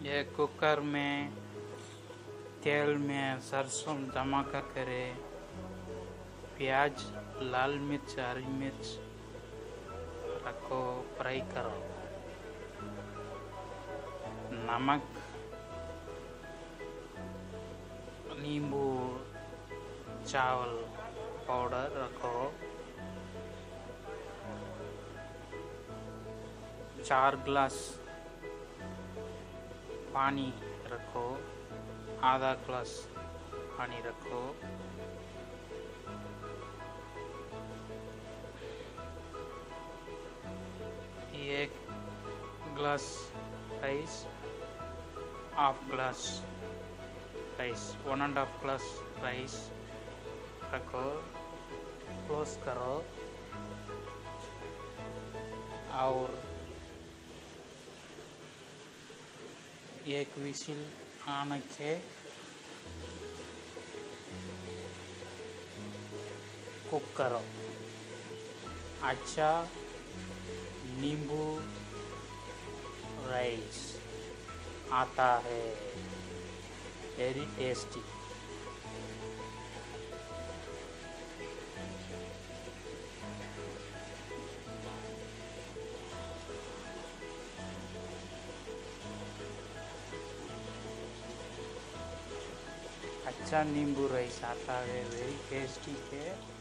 ये कुकर में तेल में सरसों धमाका करे, प्याज, लाल मिर्च, हरी मिर्च रखो, फ्राई करो। नमक, नींबू, चावल पाउडर रखो। 4 गिलास पानी रखो, आधा गिलास पानी रखो। एक गिलास राइस, हाफ गिलास राइस, 1.5 गिलास राइस रखो, क्लोज करो और एक विसिल आने के कुक करो। अच्छा नींबू राइस आता है, वेरी टेस्टी। अच्छा नींबू राइस आता है, वेरी टेस्टी है।